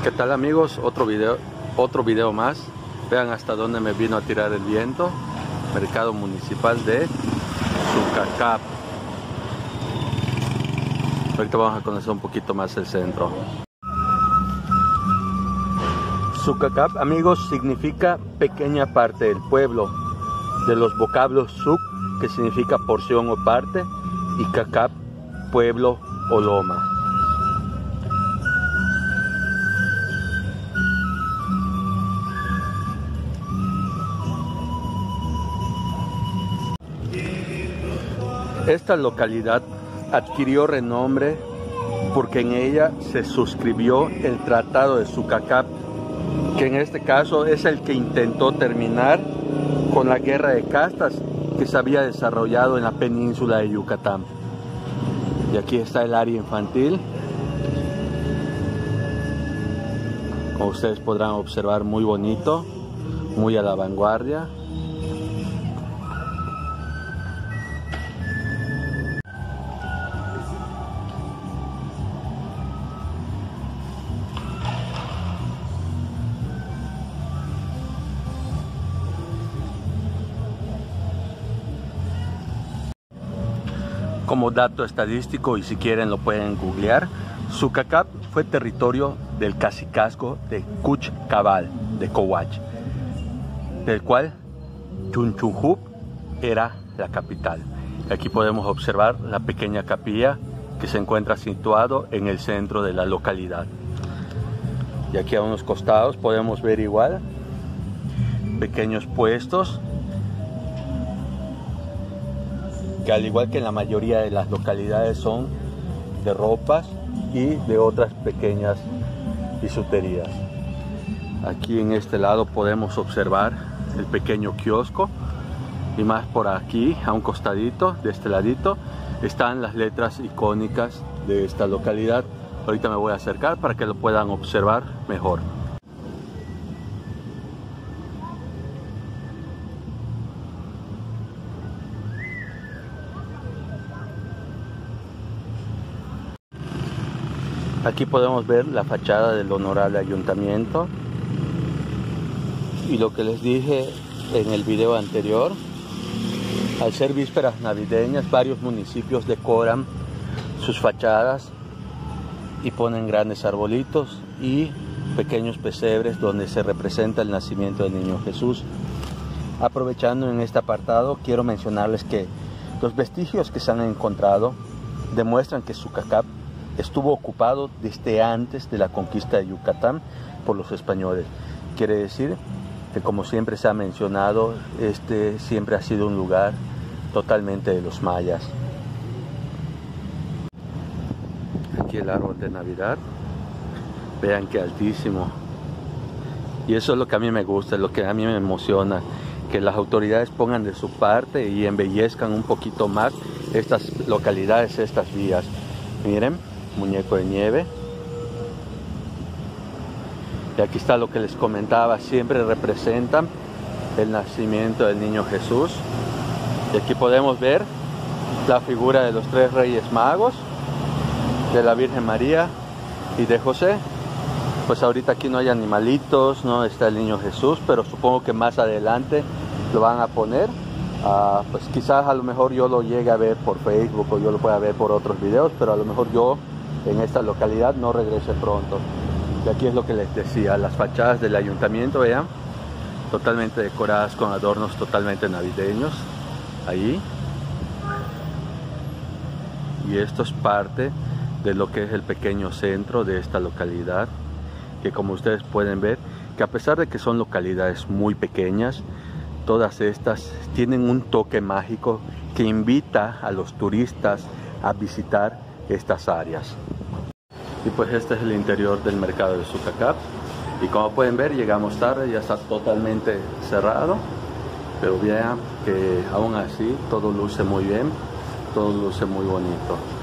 ¿Qué tal, amigos? Otro video más. Vean hasta dónde me vino a tirar el viento. Mercado municipal de Sucacap. Ahorita vamos a conocer un poquito más el centro. Sucacap, amigos, significa pequeña parte del pueblo, de los vocablos suc, que significa porción o parte, y cacap, pueblo o loma. Esta localidad adquirió renombre porque en ella se suscribió el Tratado de Sucacap, que en este caso es el que intentó terminar con la guerra de castas que se había desarrollado en la península de Yucatán. Y aquí está el área infantil. Como ustedes podrán observar, muy bonito, muy a la vanguardia. Como dato estadístico, y si quieren lo pueden googlear, Sucacap fue territorio del cacicazgo de Cuchcabal de Cowach, del cual Chunchunjup era la capital. Aquí podemos observar la pequeña capilla que se encuentra situado en el centro de la localidad. Y aquí a unos costados podemos ver igual pequeños puestos que, al igual que en la mayoría de las localidades, son de ropas y de otras pequeñas bisuterías. Aquí en este lado podemos observar el pequeño kiosco, y más por aquí, a un costadito, de este ladito, están las letras icónicas de esta localidad. Ahorita me voy a acercar para que lo puedan observar mejor. Aquí podemos ver la fachada del honorable ayuntamiento, y lo que les dije en el video anterior, al ser vísperas navideñas, varios municipios decoran sus fachadas y ponen grandes arbolitos y pequeños pesebres donde se representa el nacimiento del niño Jesús. Aprovechando en este apartado, quiero mencionarles que los vestigios que se han encontrado demuestran que Sucacap estuvo ocupado desde antes de la conquista de Yucatán por los españoles. Quiere decir que, como siempre se ha mencionado, este siempre ha sido un lugar totalmente de los mayas. Aquí el árbol de Navidad, vean qué altísimo. Y eso es lo que a mí me gusta, lo que a mí me emociona, que las autoridades pongan de su parte y embellezcan un poquito más estas localidades, estas vías. Miren, muñeco de nieve. Y aquí está lo que les comentaba, siempre representan el nacimiento del niño Jesús. Y aquí podemos ver la figura de los tres reyes magos, de la Virgen María y de José. Pues ahorita aquí no hay animalitos, no está el niño Jesús, pero supongo que más adelante lo van a poner. Pues quizás a lo mejor yo lo llegue a ver por Facebook, o yo lo pueda ver por otros videos, pero a lo mejor yo en esta localidad no regrese pronto. Y aquí es lo que les decía, las fachadas del ayuntamiento, vean, totalmente decoradas con adornos totalmente navideños ahí. Y esto es parte de lo que es el pequeño centro de esta localidad, que, como ustedes pueden ver, que a pesar de que son localidades muy pequeñas, todas estas tienen un toque mágico que invita a los turistas a visitar estas áreas. Y pues este es el interior del mercado de Sucacap, y como pueden ver, llegamos tarde, ya está totalmente cerrado, pero vean que aún así todo luce muy bien, todo luce muy bonito.